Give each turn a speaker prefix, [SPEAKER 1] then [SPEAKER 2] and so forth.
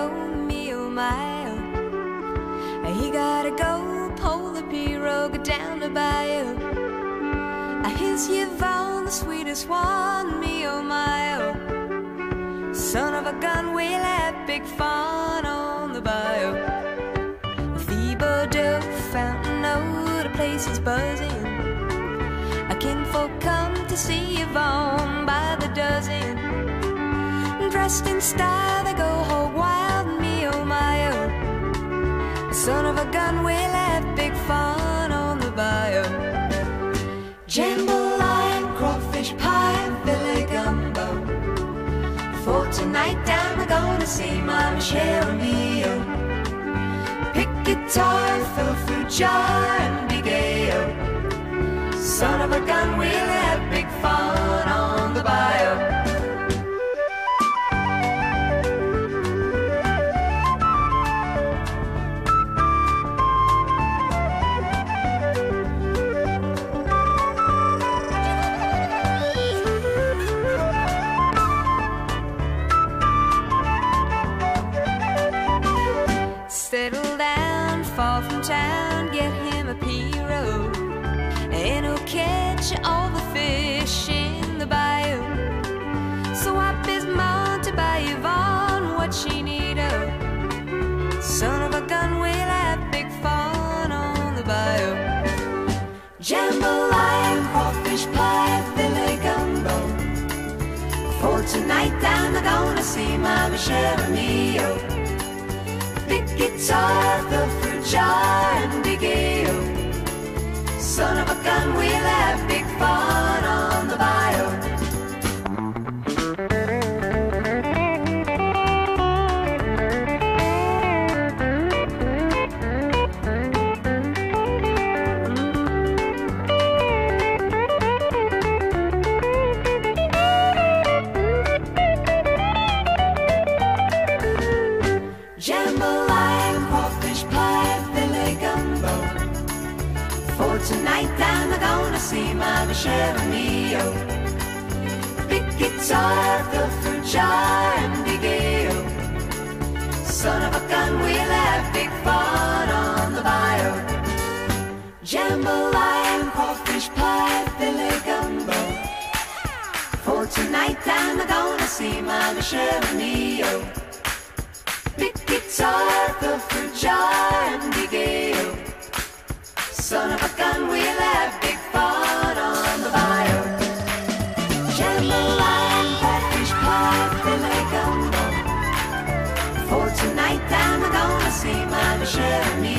[SPEAKER 1] me, oh my, oh. He gotta go pull the pirogue down the bayou. Here's Yvonne, the sweetest one, me, oh my, oh. Son of a gun, we'll have big fun on the bayou. Thibodaux, Fountain Eau, the place is buzzing. Kinfolk come to see Yvonne by the dozen. Dressed in style, they go hog wild, me, oh my, oh. Son of a gun, we'll have big fun on the bayou. Jambalaya, crawfish pie, filet gumbo. For tonight down, we're gonna see Mama Cheryl Mio. Pick guitar, fill fruit jar, and be gay-o. Son of a gun, we'll have big fun on the bayou. Settle down, far from town, get him a pirogue, and he'll catch all the fish in the bayou. Swap his mounted by Yvonne, what she need, oh. Son of a gun, we'll have big fun on the bayou. Jambalaya, crawfish pie, filet gumbo. For tonight down, we're gonna see Mama Cheryl Mio. Big guitar, the fruit jar, and be gay-o. Son of a gun, we'll have big fun on the bayou. Jambalaya, crawfish pie, filet gumbo. For tonight down, we're gonna see Mama Cheryl Mio. Big guitar, the fruit jar, and be gay-o. Son of a gun, we'll have big fun on the bayou. Jambalaya, crawfish pie, filet gumbo. For tonight down, we're gonna see Mama Cheryl Mio. Big guitar, the fruit jar, and be gay-o. Son of a gun, we'll have big fun on the bayou. Jambalaya, crawfish pie, filet gumbo. For tonight down, we're gonna see Mama Cheryl Mio.